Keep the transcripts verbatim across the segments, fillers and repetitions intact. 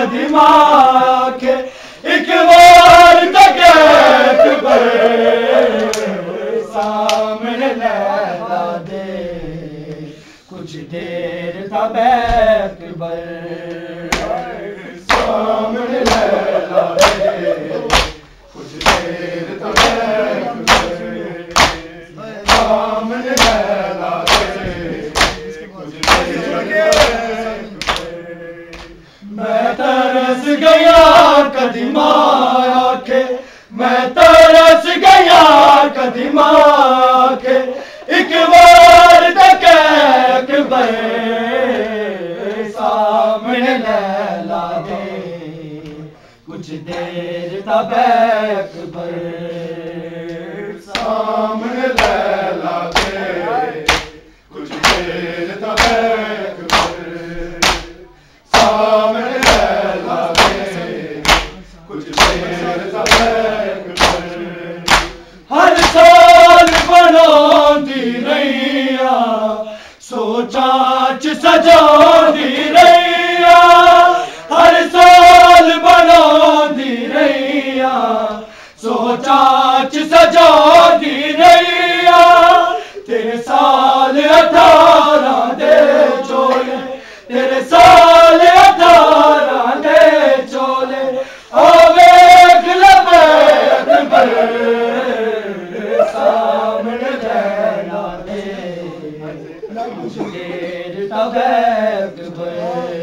कदीमा के एक बार तक अकबर सामने लैला दे कुछ देर तब अकबर सामने लैला दे कुछ देर तब सामने लैला दे कुछ देर मैं तरस गया कदीमा के मैं तरस गया कदीमा के एक बार तक अकबर सामने लैला दे कुछ देर तब अकबर सामने लैला दे कुछ देर तब अकबर सामने लैला दे कुछ देर तब अकबर हर साल बनाती रैया सोचा च सजाती रैया हर साल बनाती रैया सोचा च सजाती रैया तेरे साल अठारह दे चोले तेरे साल अठारह दे चोले ओ वेख लबे अकबर सामने लैला दे कुछ देर तब अकबर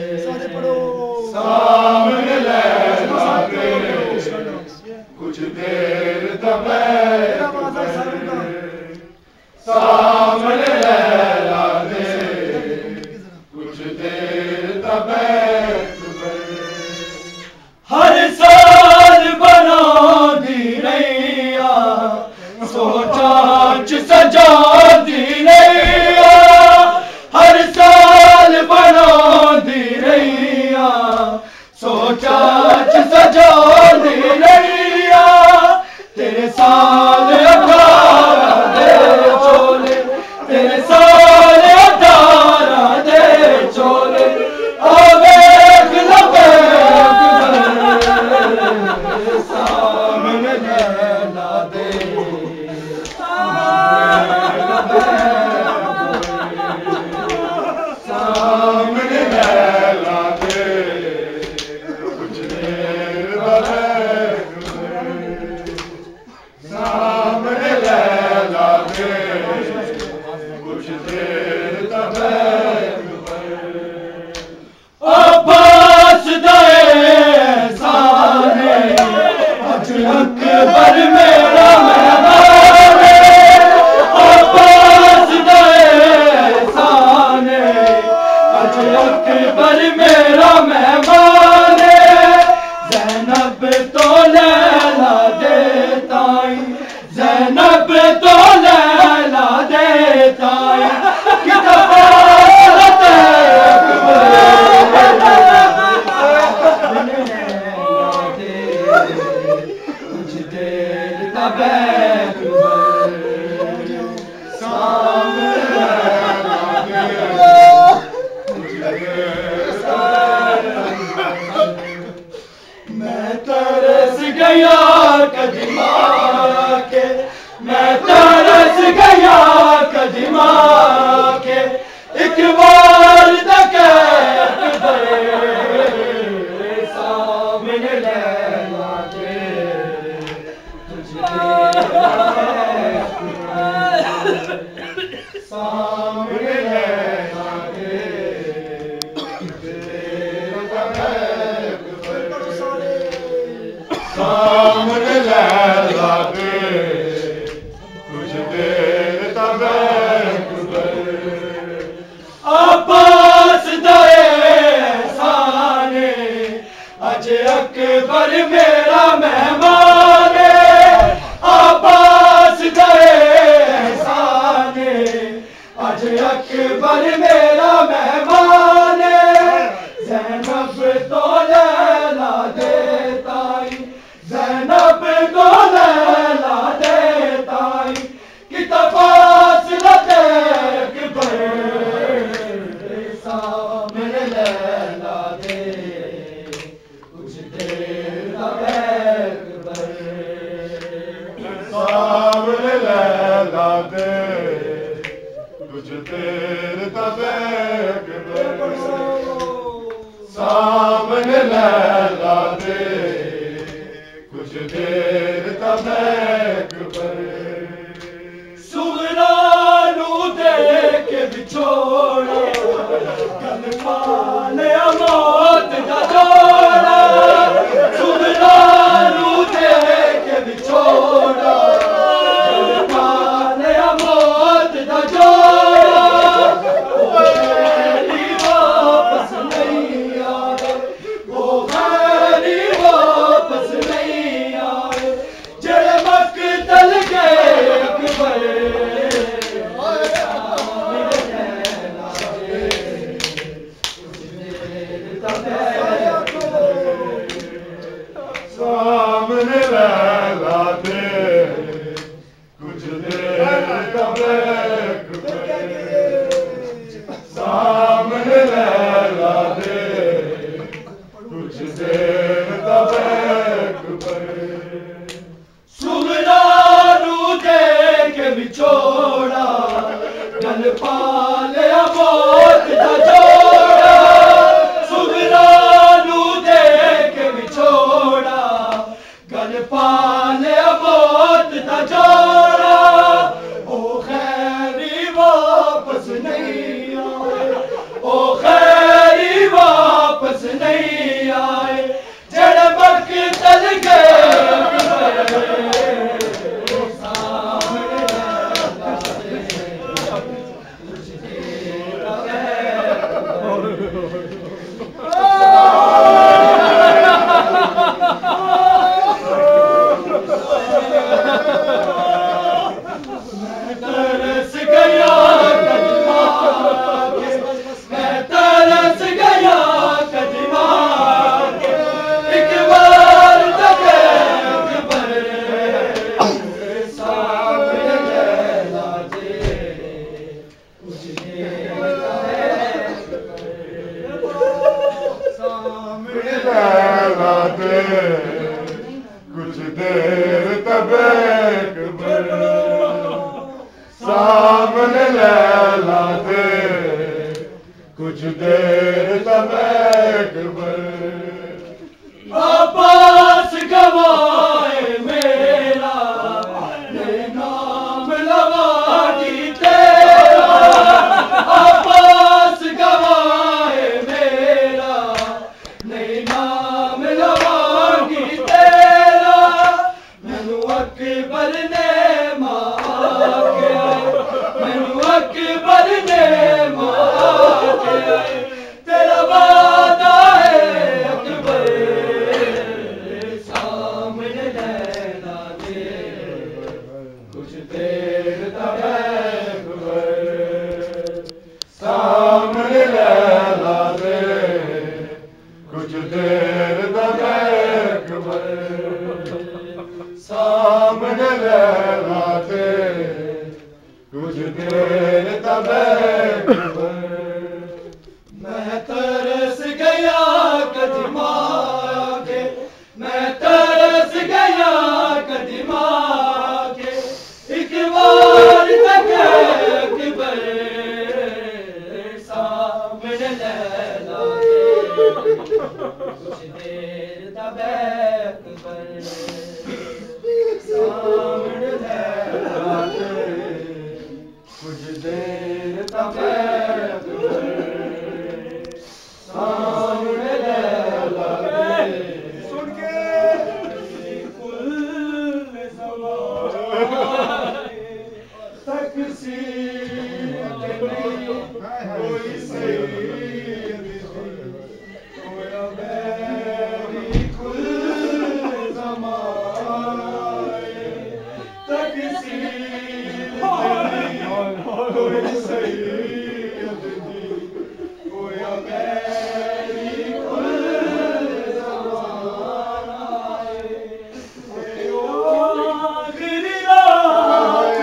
सामने लैला दे कुछ देर तब अकबर सामने लैला दे कुछ देर तब अकबर हर साल बनाती रैया सोचा च सजाती रैया हर साल बनाती रैया सोचा च सजाती रैया तेरे साल अठारह दे चोले तेरे साल अठारह दे चोले ओ वेख लबे अकबर सामने लैला दे सामने लैला दे कुछ देर तब सामने लैला दे कुछ देर तब अब्बास दे साने अज अकबर मेरा मेहमान अब्बास दे साने अज अकबर मेरा मेहमान ज़ैनब तो लैला दे ताई ज़ैनब तो लैला दे ताई कि तफावत अकबर कुछ देर तब अकबर सामने लैला दे कुछ देर तब मैं तरस गया कदीमा के मैं तरस गया कदीमा के एक बार तक अकबर सामने लैला दे तुझे सामने लैला दे सामने लैला दे कुछ देर तब अकबर अब्बास दे साने अज अकबर मेरा मेहमान अब्बास दे साने अज अकबर मेरा मेहमान ज़ैनब तो लैला दे ताई ज़ैनब तो लैला दे ताई कि तफासिला दे अकबर सामने लैला दे दे कुछ देर तक सामने लैला दे कुछ देर तक सुगरा नू दे के बिछोड़ा कल पाले मौत दा जोड़ा सुगरा नू दे के बिछोड़ा कल पाले मौत दा जोड़ा ओ गैरी वापस नहीं आए ओ गैरी वापस नहीं आए जेड़े मकतल गए अकबर सामने लैला दे कुछ देर तक सामने लैला दे कुछ देर तक सुगरा नू दे के बिछोड़ा गल पाले मौत दा जोड़ा सुगरा नू दे के बिछोड़ा गल पाले मौत दा जोड़ा ओ खैरी वापस नहीं आए ओ खैरी वापस नहीं आए जेड़े मकतल गए तरस गया कदमा के मैं तरस गया कदमा के एक बार तक अकबर सामने लैला दे कुछ सामने लैला दे कुछ देर तक सामने लैला दे कुछ देर तक अब्बास गवाए मेरा नहीं नाम लवागी तेरा अब्बास गवाए मेरा नहीं नाम लवागी तेरा मैनू अकबर ने मार के मैनू अकबर ने मार के तेरा वादा है अकबर सामने लैला दे कुछ देर तक सामने लैला दे कुछ देर तक सामने लैला दे कुछ देर तक मैं तरस गया कदमा के मैं तरस गया कदमा के एक बार तक अकबर सामने लैला दे कुछ देर तक अकबर सामने लैला दे कुछ देर तक सामने लैला दे सुन के कुल ज़माने तकसीर नहीं कोई सैयद कोई मेरी कुल ज़माने तकसीर नहीं कोई सैयद कोई मेरी कुल ज़माने आखिरी रात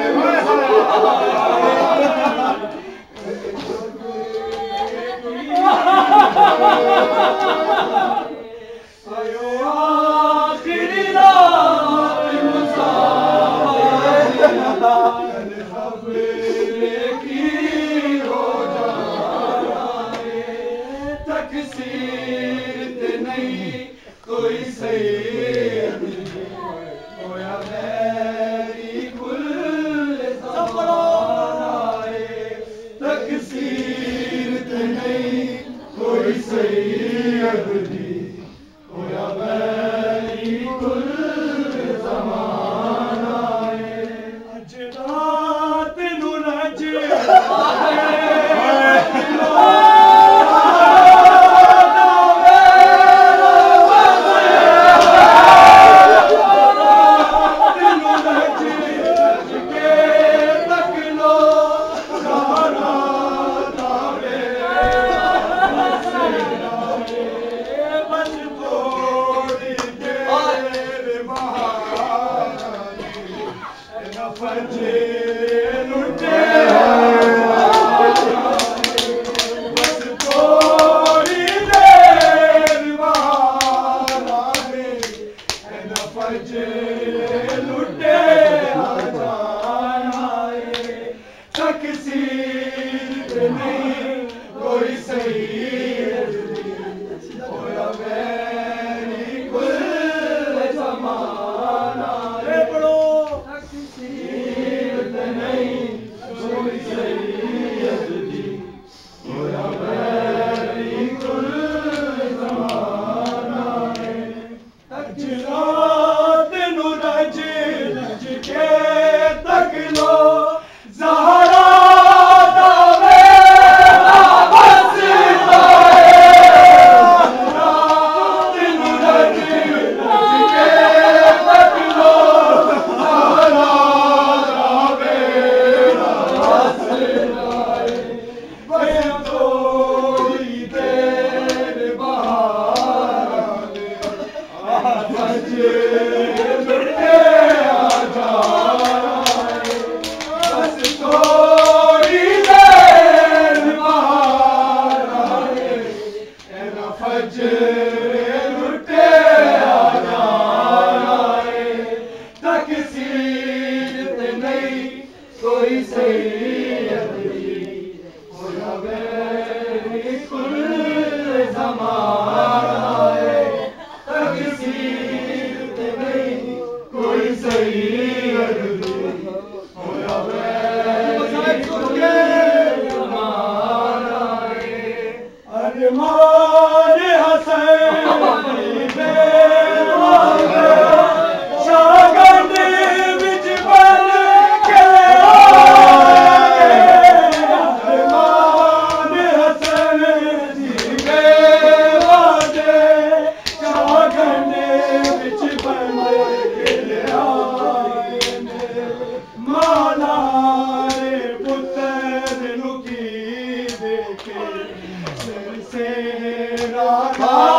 आयो आखिरी रात मुसाफिर तकसीर ते नहीं कोई सैयद होया गैरी कुल ज़माना है तकसीर ते नहीं कोई सैयद दी होया गैरी कुल ज़माना है अज रात नू रज कोई सैयद होया गैरी कुल ज़माना है बड़ो तकसीर ते नहीं कोई सैयद होया गैरी कुल ज़माना है अज रात नू रज रज के तक लो ज़हरा कोई सैयद होया गैरी कुल ज़माना है तकसीर ते नहीं कोई सैयद होया गैरी कुल ज़माना है अरमान हसन से राधा